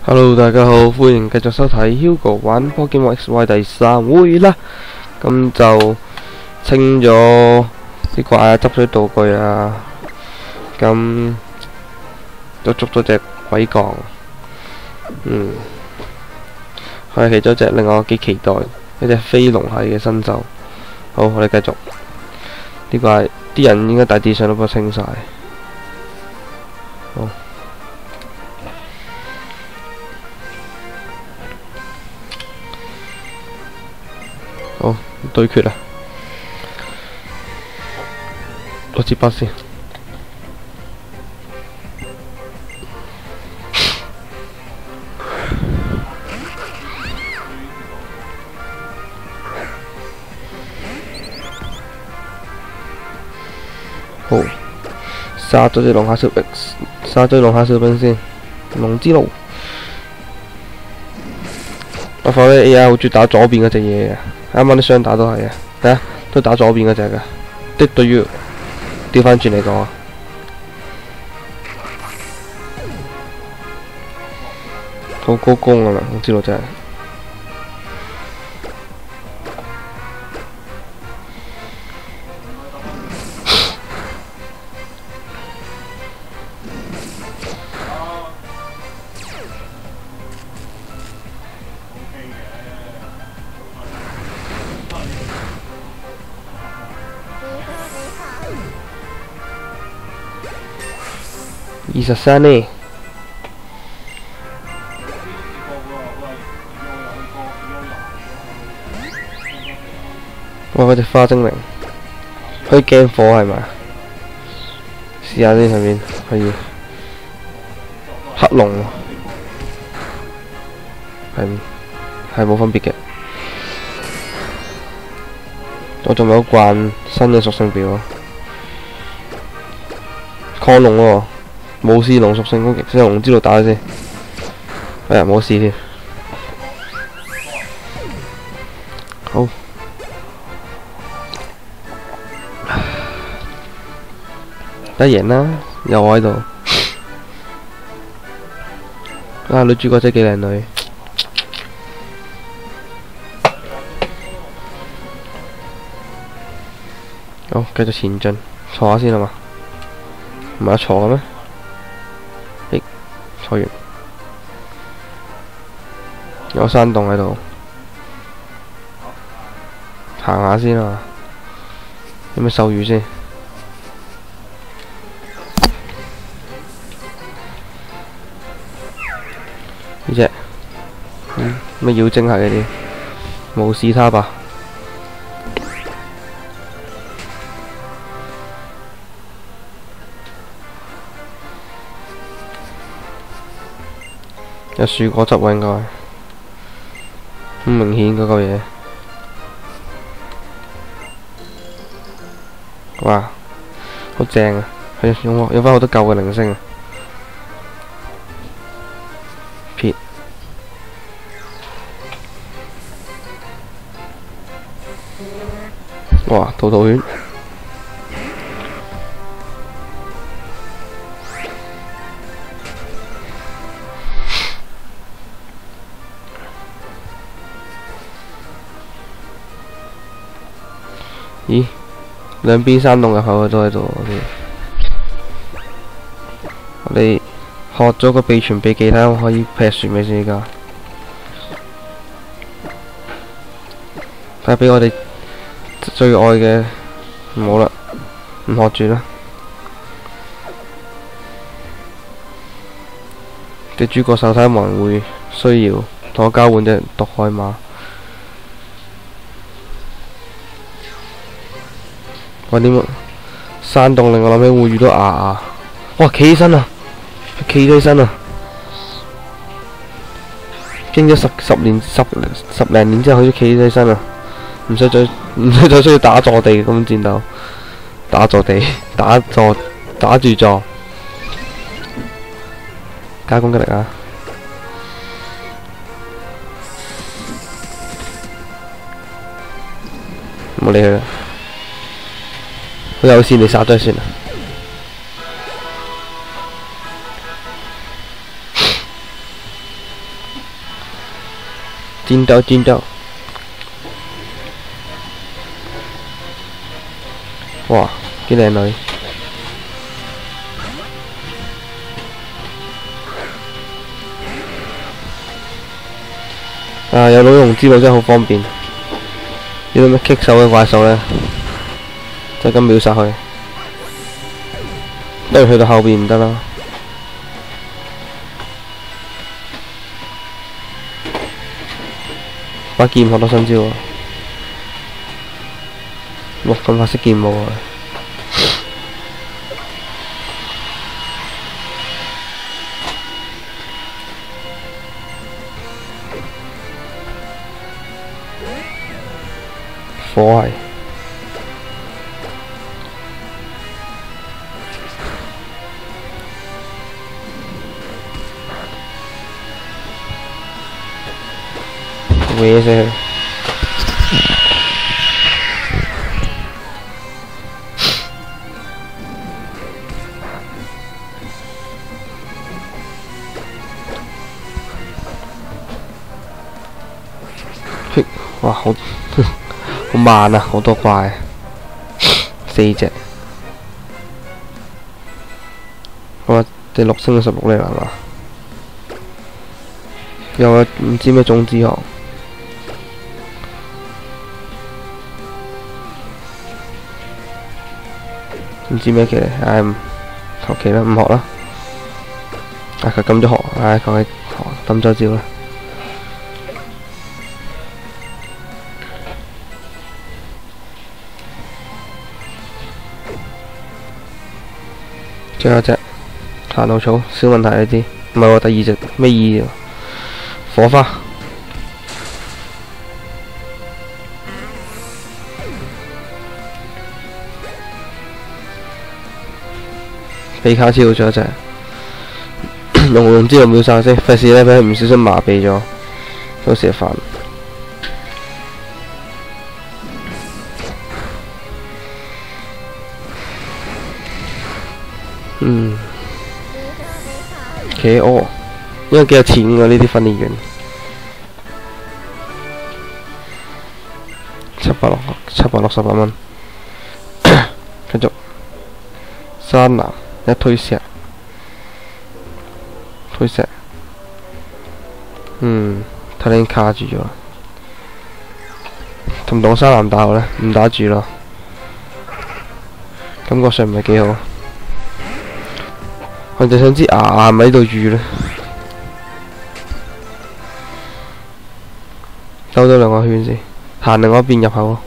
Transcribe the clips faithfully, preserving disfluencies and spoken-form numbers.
Hello， 大家好，歡迎繼續收睇 Hugo 玩 Pokemon X Y 第三回啦。咁就清咗啲怪啊，執咗道具啊，咁都捉咗隻鬼降，嗯，係其中一隻令我幾期待一隻飛龍系嘅新手。好，我哋繼續。呢怪啲人應該大致上都幫我清晒。好。好，對決啦！攞支筆先。好，殺咗隻龍蝦小兵，殺咗龍蝦小兵先。龍之路。我發覺 A I 好中意打左邊嗰隻嘢嘅。啱啱啲雙打都係啊，睇下都打左邊嗰隻㗎，的對於調翻轉嚟講啊，好高攻㗎啦，我知道真係。二十三呢？哇！嗰隻花精靈可以驚火係咪？試下先上面可以黑龍喎，係係冇分別嘅。我仲有慣新嘅屬性表啊，亢龍喎。冇試龍屬性攻擊，先用龍之路打佢先。哎呀，冇事添。好，得贏啦！又我喺度。啊，女主角真係幾靚女。好，繼續前進，坐下先啦嘛。唔係得坐嘅咩？坐完，有山洞喺度，行下先啊！有咩獸語先？呢隻，嗯，咩妖精係嗰啲？無視他吧。有樹果汁喎，應該好明顯嗰嚿嘢。哇，好正啊！佢有有翻好多舊嘅鈴聲啊！撇，哇，桃桃丸。咦，兩邊山洞入口都喺度。我哋學咗個秘傳秘技，睇下我可以劈船未先？而家睇下俾我哋最愛嘅唔好啦，唔學住啦。隻主角手睇冇人會需要同我交換隻毒海馬。哇！點啊？山洞令我諗起會遇到牙牙。哇！企起身啊！企起身啊！經咗十十年十十零年之後，佢都企起身啊！唔使再唔使再需要打坐地咁戰鬥，打坐地打坐打住坐，加攻擊力啊！唔好理佢啦。佢有線，你殺咗算啦。 戰鬥戰鬥！哇，幾靚女！啊，有女龍之路真係好方便。呢啲咩棘手嘅怪獸呢，就咁秒殺佢。不如去到後邊唔得啦。把劍學到新招喎！哇，咁快識劍舞啊！火係。搲死佢！哇，好好慢啊，好多怪，四隻。我哋六升到十六呢係嘛？有個唔知咩種子學。唔知咩棋嚟，唉，求其啦，唔學啦。啊，佢撳咗學，唉，求其學抌咗招啦。最後一隻行路草，小問題呢啲，唔係喎，第二隻咩意義？火花。比卡超咗一隻，龍龍之後秒殺先，費事咧俾佢唔小心麻痹咗，到時煩。嗯，企鵝，因為幾有錢㗎呢啲訓練員，七百六七百六十八蚊。繼續，山南。一推石，推石，嗯，睇你卡住咗，同唔同沙南打好呢？唔打住咯，感覺上唔係幾好。我就想知牙係咪喺度遇呢？兜多兩個圈先，行另外一邊入口咯。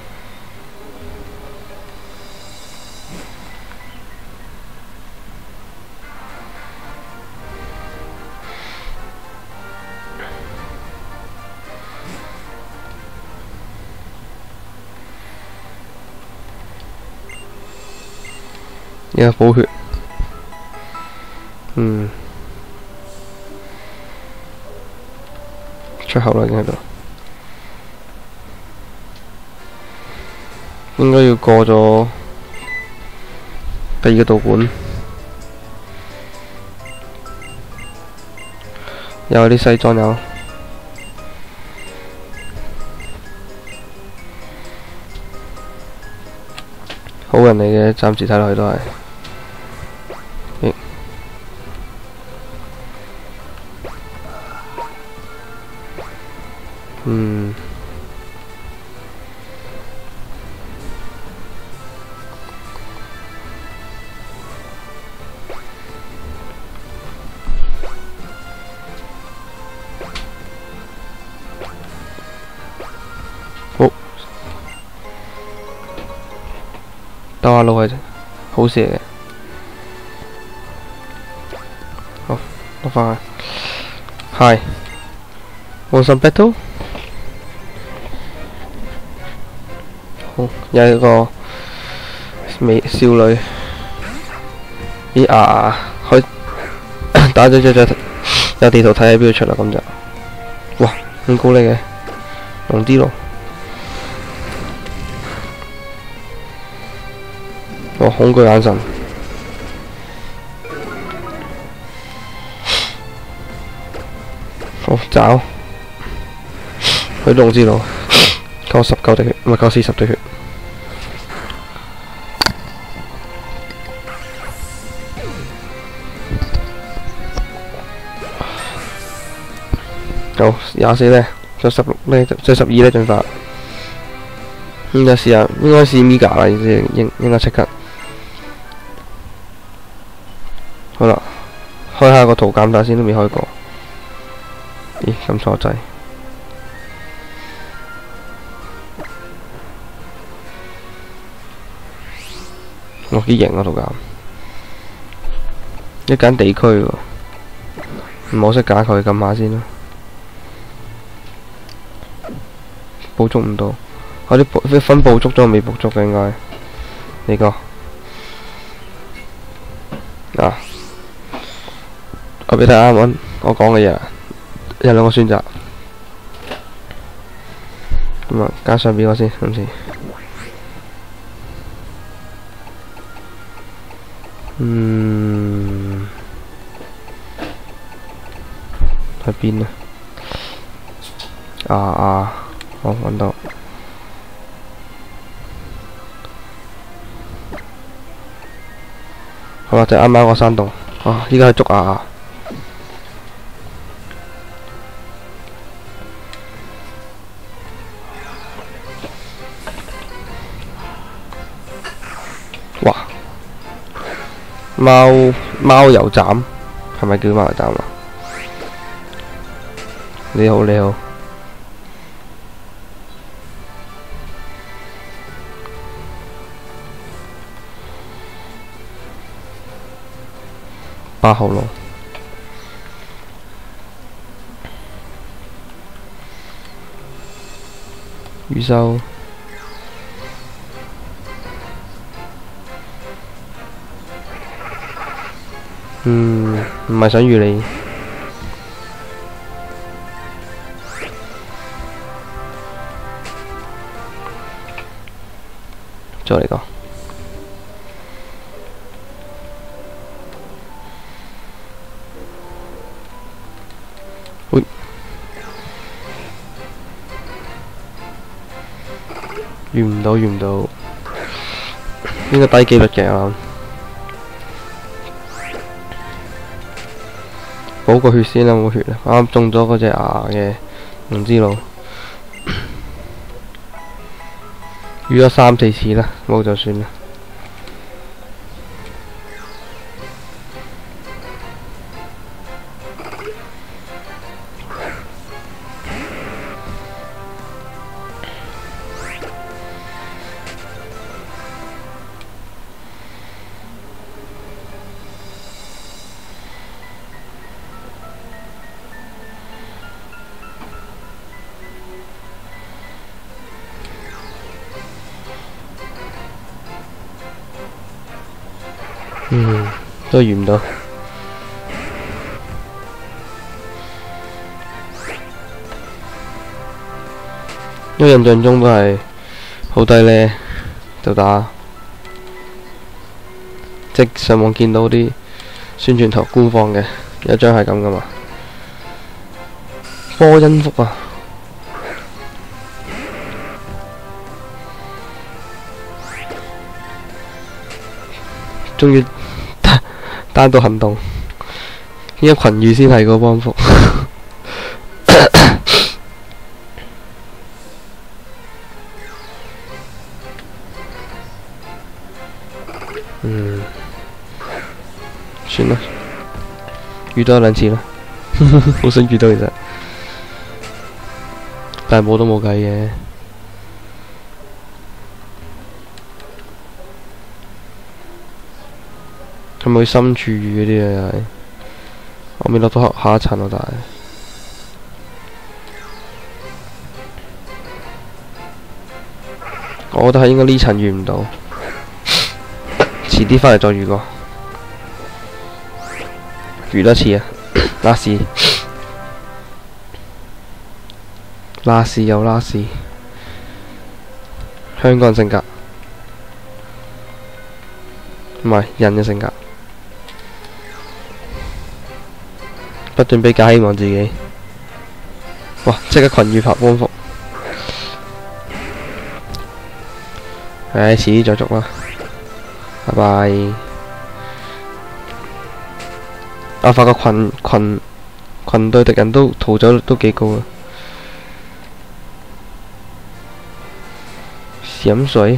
而家補血，嗯，出口啦已經喺度，應該要過咗第二個道館，有啲西裝有，好人嚟嘅，暫時睇落去都係。嗯，好，兜下路嘅啫，好事嚟嘅。好，落翻去。Hi， want some battle？好，有一個美少女，咦啊，可以打咗隻隻有地圖睇喺邊度出啦咁就，哇咁高力嘅，龍啲咯，哇恐懼眼神，好爪去龍之路，夠十九滴血，唔係夠四十滴血。好，廿四咧，再十六咧，再十二咧進化。應該試下，應該試 Miga 啦，應應應該即刻。好啦，開下個圖鑑打先，都未開過。咦，撳錯掣。我幾型啊圖鑑，一揀地區喎，唔好識揀佢，撳下先啦。捕捉唔到，我啲分捕捉咗未捕捉嘅應該。呢個啊，我俾睇啱啱我講嘅嘢，有兩個選擇。咁啊，加上邊個先？今次，嗯，喺邊啊？啊啊！我揾到，好啦，就啱啱個山洞，啊，依家係捉牙，哇，貓貓油斬，係咪叫貓油斬啊？你好，你好。八號路，預收，嗯，唔係想預你，再嚟個。遇唔到，遇唔到，應該低機率嘅我諗。補個血先啦，冇血啦，啱啱中咗嗰隻牙嘅龍之路，遇咗三四次啦，冇就算啦。嗯，都遇唔到。因為印象中都係好低呢，就打，即上網見到啲宣傳圖官方嘅有一張係咁噶嘛。科恩福啊！終於單獨行動，依家群魚先係個幫福。嗯，算啦，遇多兩次啦，好想遇到其實，但係冇都冇計嘅。係咪深處魚嗰啲啊？又係，我未落到下下一層咯，但係我覺得係應該呢層遇唔到，遲啲返嚟再遇過，遇多次啊！拉屎，拉屎又拉屎，香港人性格，唔係人嘅性格。不斷俾假希望自己，哇！即刻群魚拍光復， 唉，遲啲再續啦，拜拜。啊！發覺群群群對敵人都逃走率都幾高啊！閃水。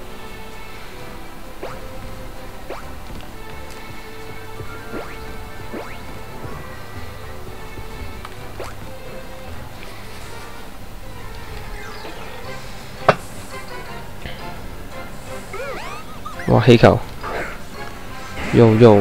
哇！氣球，用用。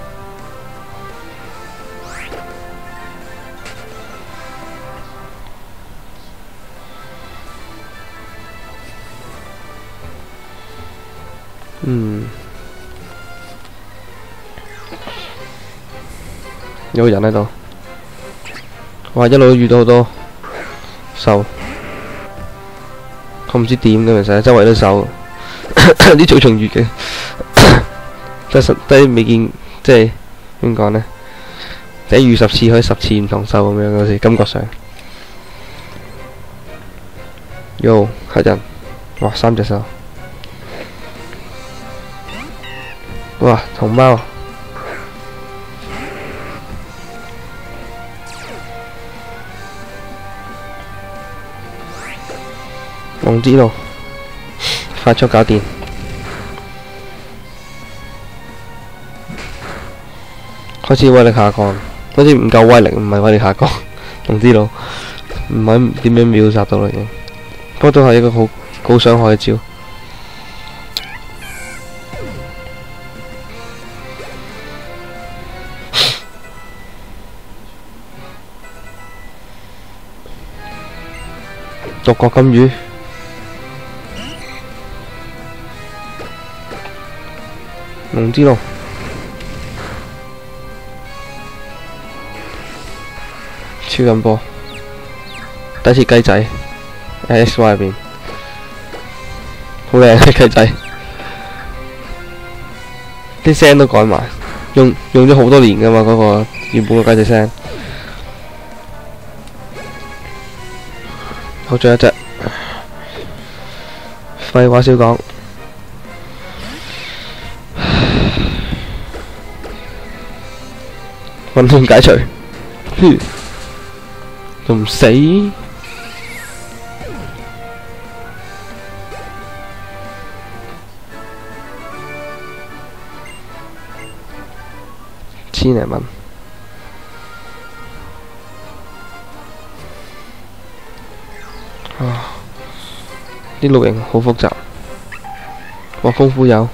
嗯，有個人喺度，哇！一路都遇到好多獸，我唔知點嘅其實，周圍都獸，啲草叢越嘅，真係真係未見，即係點講呢？你遇十次可以十次唔同獸咁樣嗰時，感覺上。喲，黑人，哇！三隻獸。哇，同貓，龍之路，快速搞掂，開始威力下降，好似唔夠威力，唔係威力下降，龍之路唔係點樣秒殺到啦已經，不過都係一個好高傷害嘅招。獨角金魚，龍之龍，超音波，第一次雞仔喺 X Y 入邊，好靚嘅雞仔，啲聲都改埋，用用咗好多年㗎嘛嗰個原本嘅雞仔聲。好，仲有一隻，廢話少講，混沌解除，哼，仲唔死？千零蚊。啊！啲露營好複雜，哇！功夫有，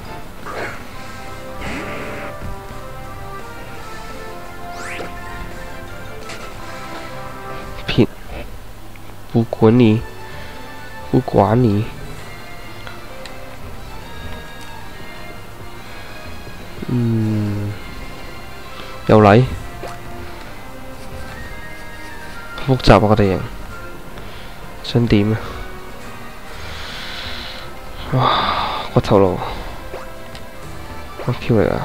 撇，不管你，不管你，嗯，又嚟，複雜啊個地形。想點啊？哇！骨頭路，乜 Q 嚟㗎？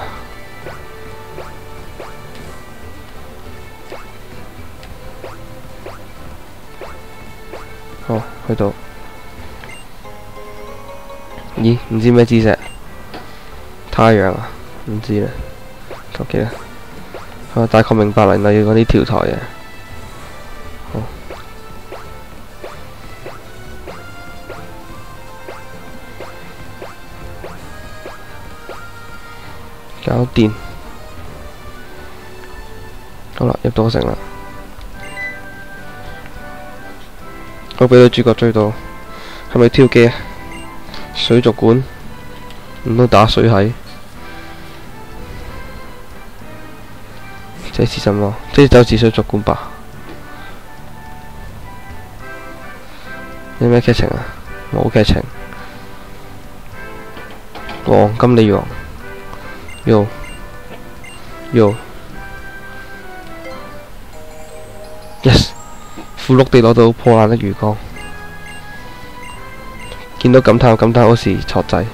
好，去到。咦？唔知咩姿勢？太陽啊？唔知啦。求其啦。我大概明白啦，原來要嗰啲跳台嘅。好。搞掂，好啦，入到城啦。我俾女主角追到，係咪挑機啊？水族館，唔通打水蟹？這是什麼？這就似水族館吧？有咩劇情啊？冇劇情。黃金鯉魚。喲喲 ，yes， 符碌地攞到破爛的魚缸，見到感嘆感嘆嗰時錯掣。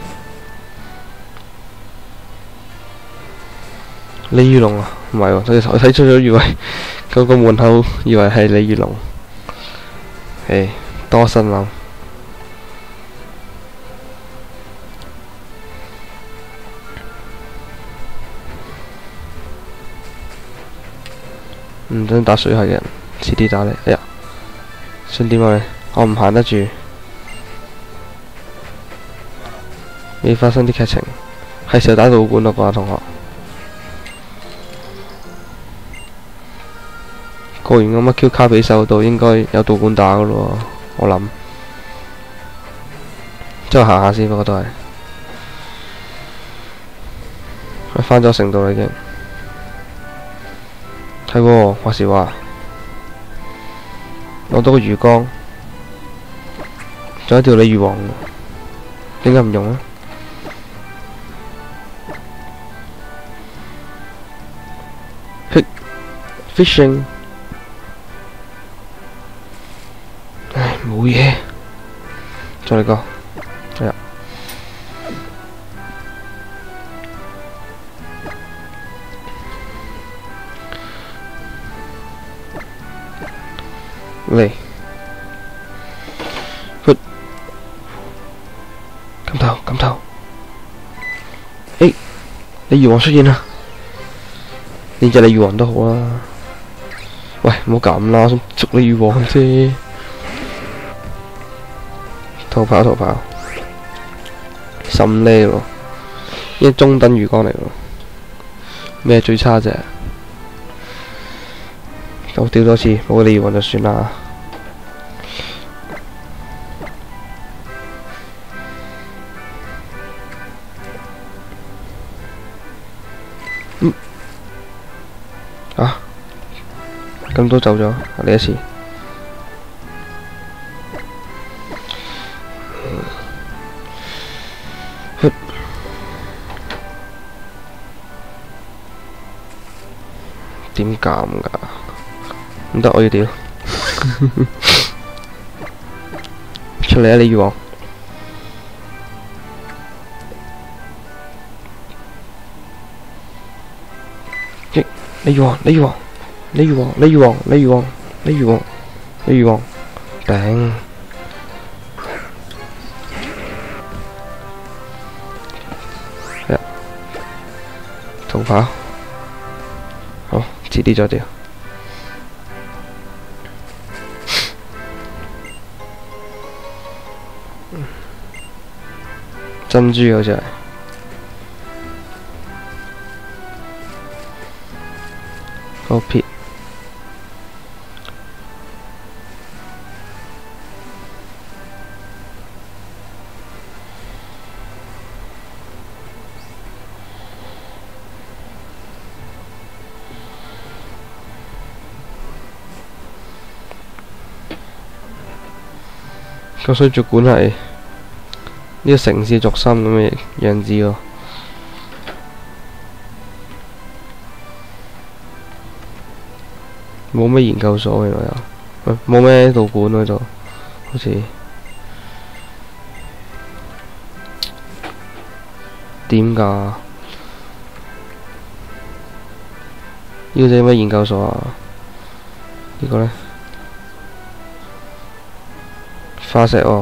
鯉魚龍啊，唔係喎，我睇出咗以為嗰個門口以為係鯉魚龍，誒，多心諗。 唔想打水系嘅人，遲啲打你。哎呀，想點啊你？我唔行得住，未發生啲劇情，係時候打道館啦啩，同學。過完咁乜 Q 卡比獸度，應該有道館打噶咯喎，我諗。之後行下先，不過都係。佢翻咗城度啦已經。係喎，話時話攞到個魚缸，仲有一條鯉魚王，點解唔用啊？嘿 ，fishing， 唉，冇嘢，再嚟個，係啊。嚟，佢撳頭撳頭，誒，鯉魚王出現啦！呢隻鯉魚王都好啦。喂，唔好咁啦，我想捉鯉魚王啫。逃跑逃跑，十五呢咯，呢中等魚缸嚟咯。咩最差啫？我掉多次，冇個鯉魚王就算啦。嗯，啊，咁都走咗，嚟一次。哼，點減㗎？唔得，我要掉出嚟啊！鯉魚王，咦？鯉魚王，鯉魚王，鯉魚王，鯉魚王，鯉魚王，鯉魚王，鯉魚王，頂！係啊，逃跑，好，遲啲再掉。珍珠好似係，個撇，個水族館係呢個城市軸心咁嘅樣子喎，冇咩研究所原來有，冇咩道館嗰度，好似點㗎？呢個隻咩研究所啊？呢個呢？化石喎。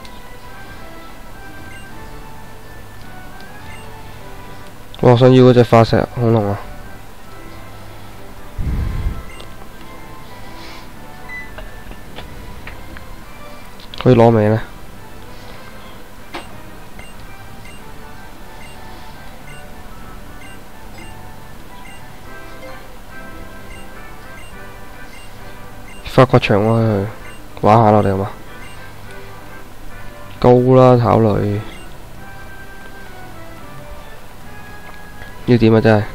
我想要嗰隻化石恐龍啊！可以攞未呢？發掘場喎，去玩下咯，你好嘛？高啦，考慮。要點啊？真係，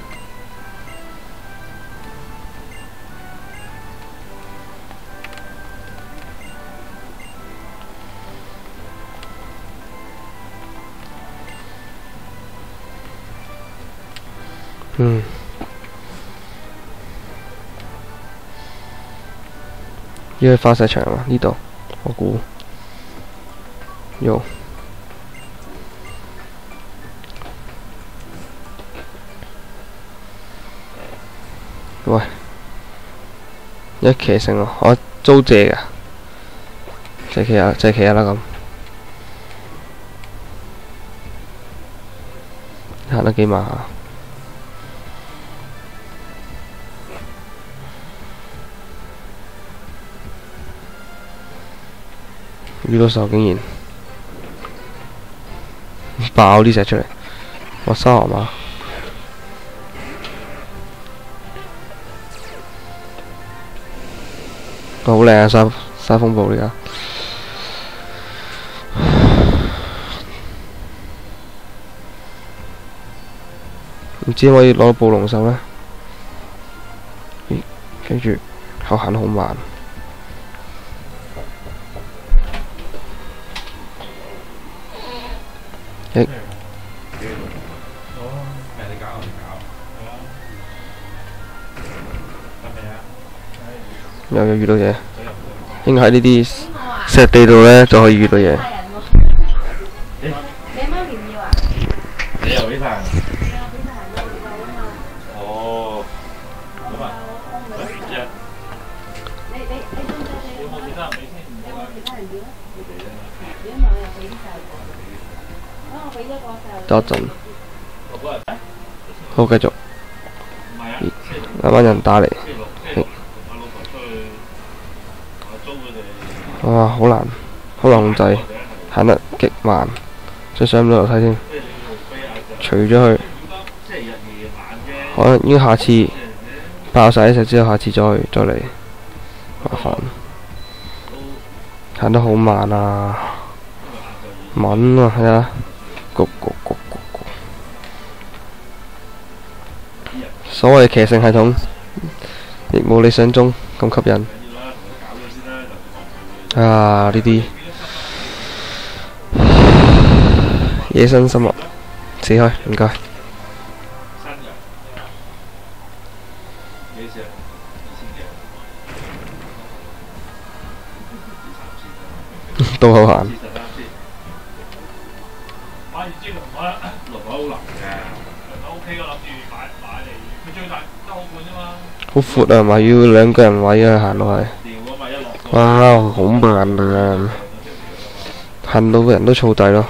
嗯，要去化石場啊！呢度，我估，有。喂，一騎成喎，我租借㗎，借騎下，借騎下啦咁，行得幾慢下。 遇到手竟然爆呢隻出嚟，哇沙河馬，好靚啊沙沙風暴呢家。唔知可唔可以攞到暴龍獸呢？咦，跟住後行得好慢。誒，又有遇到嘢，應該喺呢啲石地度呢就可以遇到嘢。 你媽咪唔要啊？ 你又俾晒？哦，咁啊，一， 你你你中唔中意？ 有冇其他人俾先？ 有冇其他人要啊？ 你哋咧？ 如果冇又俾啲細個。咁我俾咗個細。 等一陣， 我嗰日好繼續。 唔係啊， 啱啱有人打嚟， 星期六星期六同阿老婆出去阿租佢哋。 哇，好難，好難控制，行得極慢，再上唔到樓梯添。除咗佢，可能應該下次爆晒啲石之後，下次再再嚟，麻煩。行得好慢啊，猛啊，係啊，咕咕咕咕咕。所謂騎乘系統，亦冇理想中咁吸引。啊！呢啲野生生物，死開，唔該。都好閒。好闊啊，咪要兩個人位啊，行落去。哇，好慢啊！行到個人都燥底咯。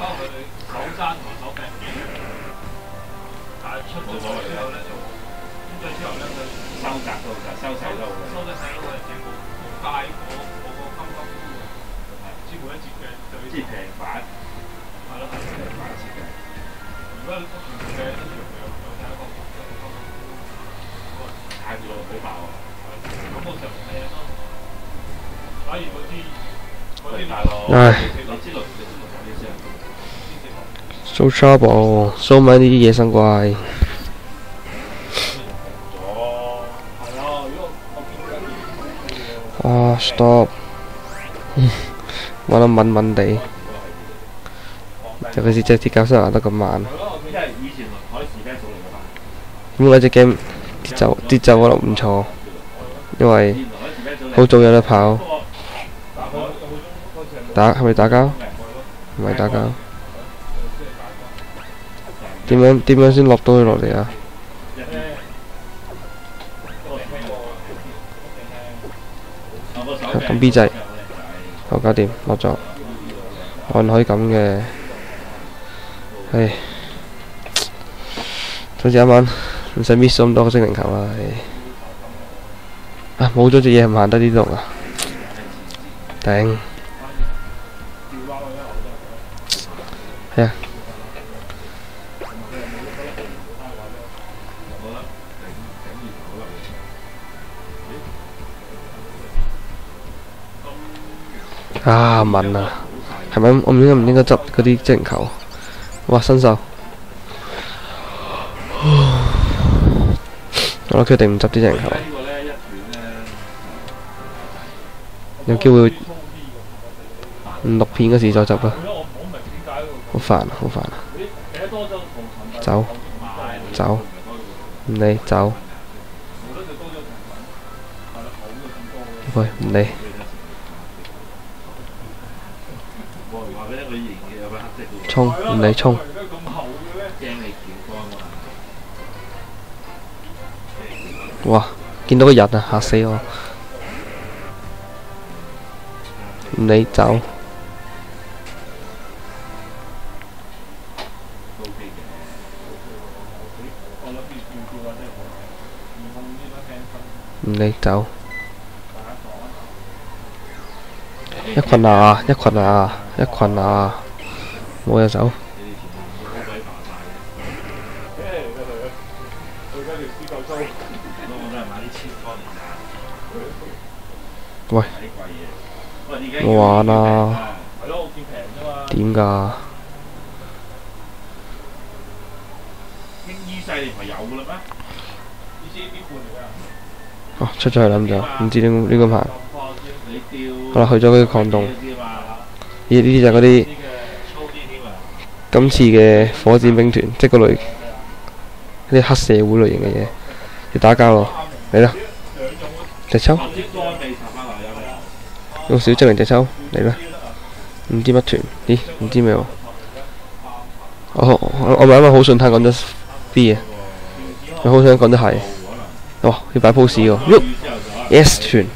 唉 ，so trouble， so many 啲野生怪。啊 ，stop， 玩得悶悶地，尤其是隻鐵甲生行得咁慢。咁呢隻 game 節奏節奏覺得唔錯，因為好早有得跑。打係咪打交？唔係打交。點樣點樣先落到佢落嚟啊？撳 B 掣，好搞掂，落咗。按可以咁嘅，唉，好似啱啱唔使 miss 咁多個精靈球啦，唉。啊，冇咗隻嘢唔行得呢度啊！頂。係啊。啊，問啊，係咪我唔應該唔應該執嗰啲精靈球？哇，新手，我決定唔執啲精靈球。有機會五六片嗰時再執啦。好煩啊，好煩啊！走，走，唔理，走。喂，唔理。衝，唔理衝。哇！見到個人啊，嚇死我！唔理走。唔理走。 一群啊，一群啊，一群啊，冇隻手。喂，冇玩啊！點㗎？ 英醫勢你唔係有㗎啦咩？呢支邊罐嚟㗎？ 哦，出咗去啦咁就，唔知點亂咁行。好啦，去咗嗰啲礦洞。呢呢啲就係嗰啲今次嘅火箭兵團，即係嗰類啲黑社會類型嘅嘢，要打交咯。嚟啦，隻抽，用小精靈隻抽嚟啦。唔知乜團，咦？唔知咩喎？我我我咪因為好順攤講咗 B 嘅，佢好想講得係。哇！要擺 pose 喎，喐 S 團。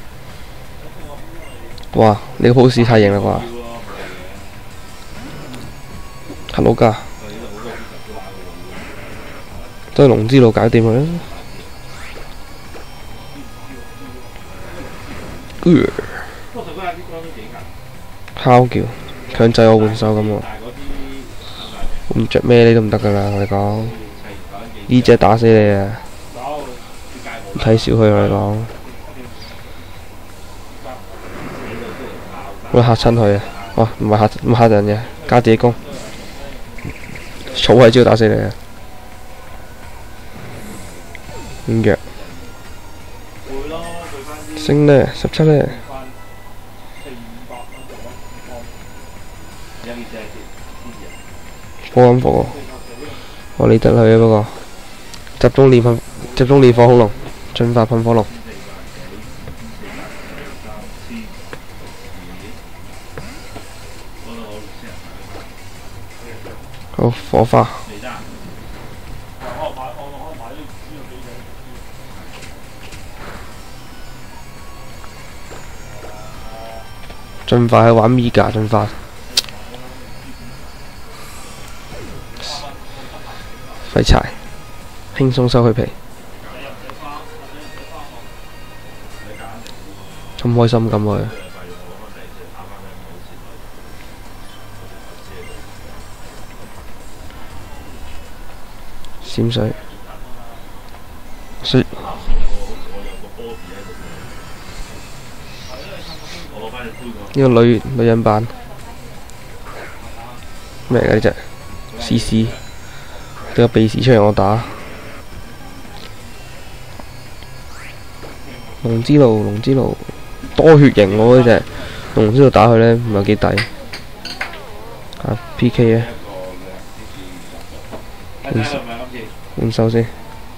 哇！你個 pose 太型啦啩！Hello 家，都係龍之路搞掂佢啦。敲叫，強制我換手咁喎，換着咩你都唔得噶啦！我哋講，呢隻打死你啊！睇小佢我哋講，會嚇親佢啊！哦，唔係嚇唔嚇人嘅，加自己攻，草係招打死你啊！咁弱，升呢，十七呢。波音火，我理得佢啊，不過集中練噴，集中練火恐龍，進化噴火龍。好，火花。進化係玩米㗎，進化。廢柴，輕鬆收佢皮，咁開心咁佢。閃水，水。呢個女女人版咩嚟㗎呢隻 ？C C。對個鼻屎出嚟我打，龍之路龍之路多血型喎呢隻，龍之路打佢呢唔係幾抵。啊 P K 啊，換手先。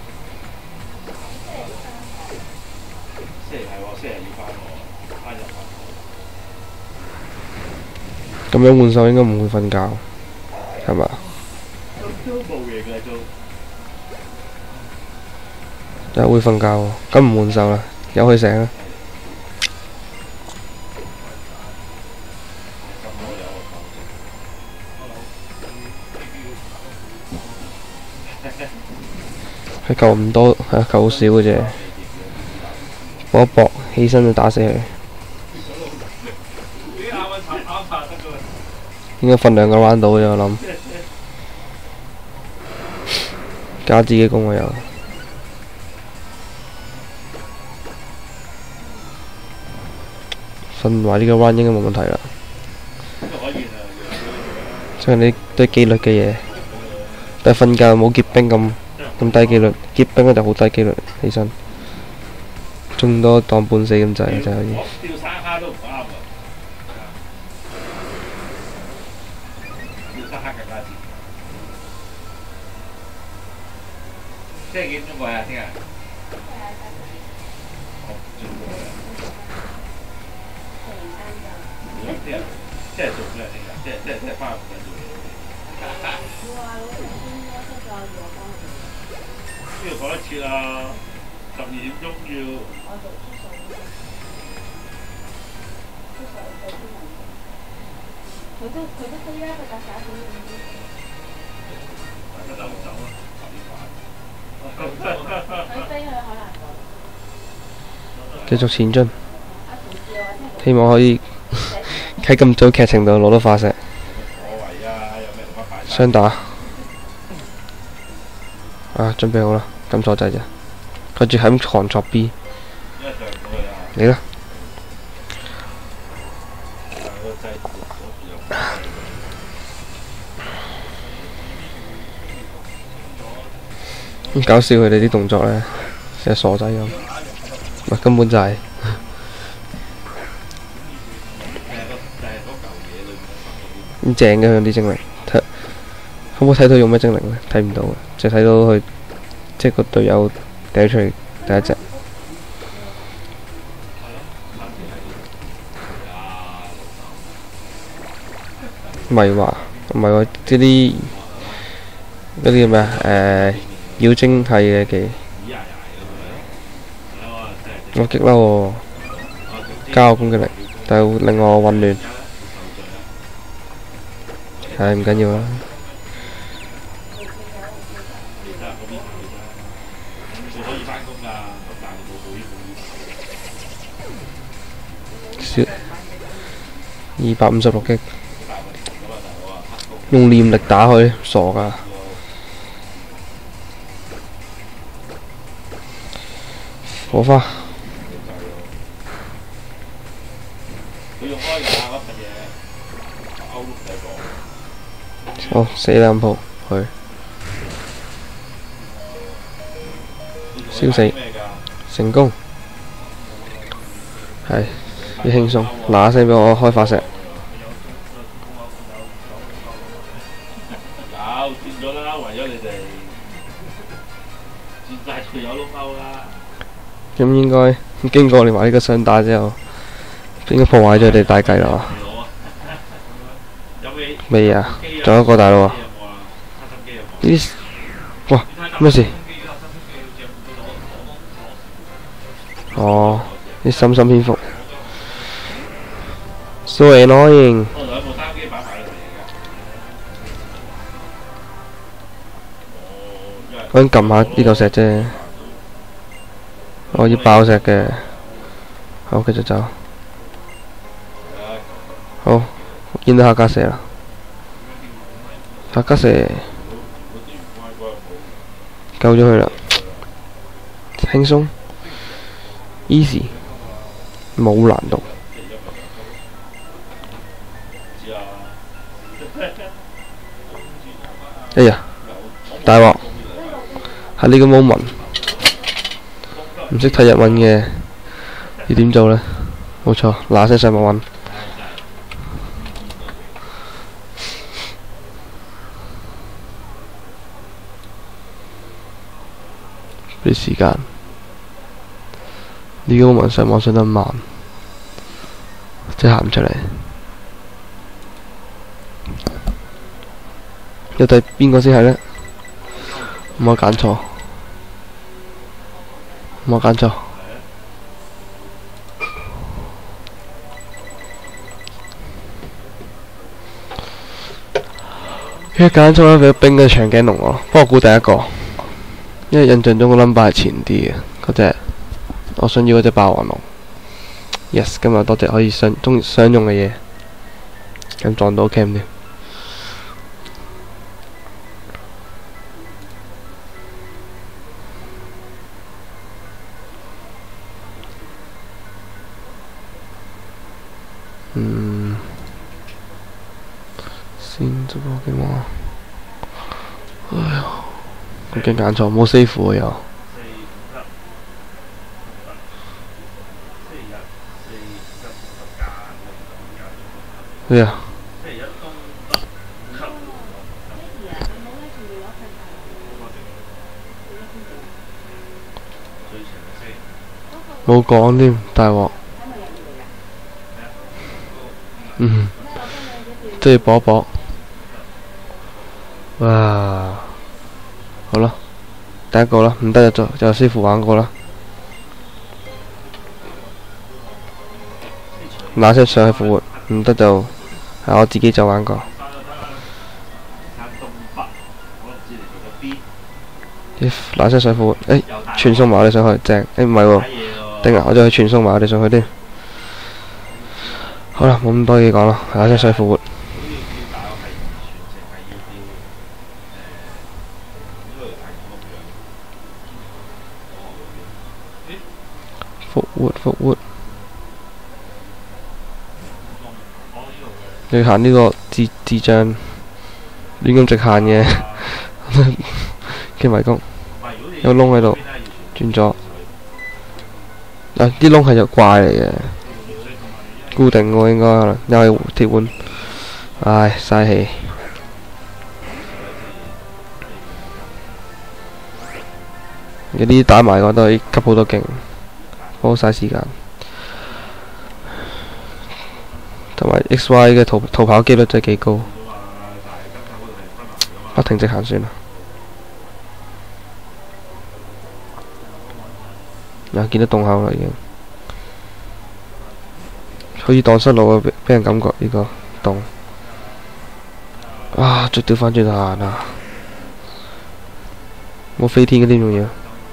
咁樣換手應該唔會瞓覺，係嘛？就係會瞓覺喎，咁唔換手啦，由佢醒啦。佢救唔多，係啊，救少嘅啫。搏一搏，起身就打死佢。應該瞓兩個 round 到嘅我諗。加自己攻我又。瞓埋呢個 round 應該冇問題啦。即係呢堆機率嘅嘢，但係瞓覺冇結冰咁咁低機率，結冰咧就好低機率起身，中多當半死咁滯就可以。即係幾點鐘過啊？聽日？即係即係做咩？聽日即係即係即係翻去做嘢。冇啊，老師應該出咗要我幫佢。邊度講得切啊？十二點鐘要。我做出數。出數做天文。佢都佢都飛啦，佢搭十一點半先。大家走唔走啊？十點半。佢飛去海南島。繼續前進，希望可以喺咁早劇情度攞到化石，雙打。啊，準備好啦，撳錯掣啫。佢住喺咁狂作 B。嚟啦！咁搞笑佢哋啲動作咧，成傻仔咁，唔係根本就係、咁正嘅佢啲精靈，睇可唔可以睇到用咩精靈咧？睇唔到嘅，就睇到佢即係個隊友掟出嚟第一隻。唔係話唔係話即啲嗰啲叫咩啊？誒妖精係嘅技，我激嬲喎，加我攻擊力，但係會令我混亂。係唔緊要啦。少二百五十六擊。用念力打佢，傻噶！火花。哦，死兩鋪，佢燒死，成功。係，要輕鬆，嗱嗱聲俾我開化石。 轉咗啦，為咗你哋轉晒條友窿勾啦。 咁應該經過你話呢個雙打之後，應該破壞咗佢哋大計啦。未啊？仲有一個大佬啊！呢哇咩事？哦，啲深深蝙蝠 ，so annoying。我想撳下呢嚿石啫，我要爆石嘅。好，繼續走。好，見到黑加蛇啦，黑加蛇救咗佢啦，輕鬆 ，easy， 冇難度。哎呀，大鑊！喺呢個 moment， 唔識睇日文嘅要點做呢？冇錯，嗱聲上網揾。啲時間，呢個 moment 上網上得慢，即係行唔出嚟。要睇邊個先係呢？唔好揀錯。冇揀錯，一揀錯咧，俾冰嘅長頸龍我，不過我估第一個，因為印象中個 number 係前啲嘅嗰隻，我想要嗰隻霸王龍。Yes， 今日多隻可以相中相用嘅嘢，咁撞到 cam 添。嗯，先做波機喎。哎呀，我驚揀錯，冇 save 喎又。哎呀！冇講添，大鑊。嗯，都要搏一搏。哇！好啦，第一個啦，唔得就就師傅玩過啦。嗱聲上去復活，唔得就係我自己就玩過。嗱聲上去復活，誒傳送埋我哋上去，正，誒唔係喎，頂啊！我再去傳送埋我哋上去添。 好啦，冇咁多嘢講啦，下隻水復活。復活復活，你行呢個智智障亂咁直行嘅嘅迷宮，有窿喺度，轉咗。啊！啲窿係隻怪嚟嘅，固定喎應該可能，又係鐵碗，唉嘥氣。有啲打埋個都係吸好多勁。好嘥時間，同埋 X Y 嘅逃逃跑機率真係幾高，不停直行算啦。啊，見到洞口啦已經，好似蕩失路啊！俾俾人感覺呢個洞。啊！再掉翻轉頭行啊！冇飛天嗰啲仲要。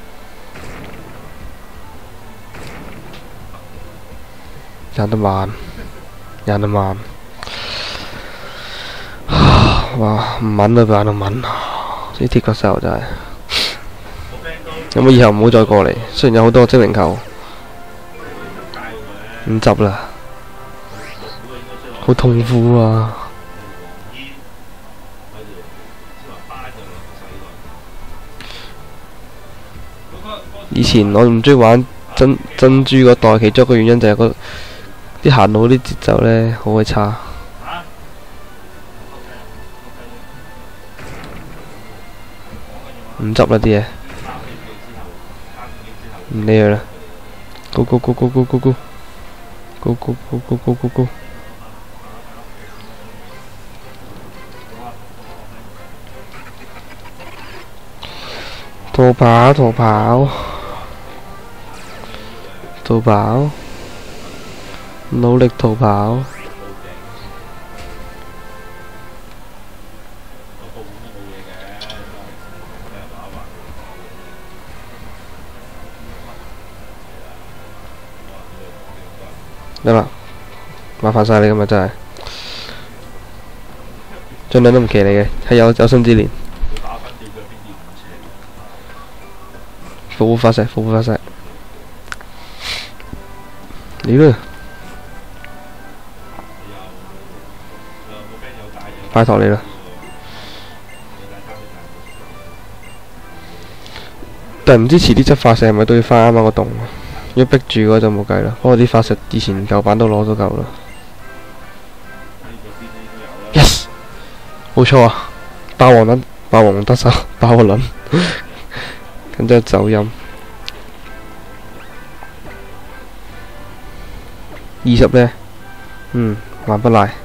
行得慢，行得慢，哇唔穩啊！佢行到穩，啲鐵腳手真係。有冇以後唔好再過嚟？雖然有好多精靈球，唔執啦，好痛苦啊！以前我唔中意玩珍珍珠嗰代，其中一個原因就係個。啲行路啲節奏呢，好鬼差，唔執啦啲嘢，唔理佢啦，go go go go go go go go go go go go go go， 逃跑逃跑逃跑。努力逃跑，得啦，麻煩晒你今日真係，盡量都唔騎你嘅，係有有生之年。復活發射，復活發射，你呢？拜託你啦！但係唔知遲啲執發射係咪都要翻啱啱個洞？如果逼住嘅話就冇計啦。不過啲發射以前舊版都攞咗夠啦。Yes， 冇錯啊！霸王輪，霸王得手，霸王輪，咁即係走音。二十呢？嗯，萬不賴。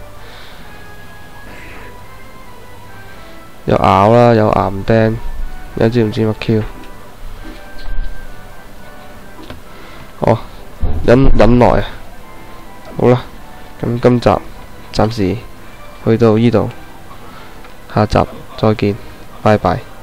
有咬啦，有岩釘，有知唔知乜 Q？ 哦，忍忍耐啊！好啦，咁今集暫時去到呢度，下集再見，拜拜。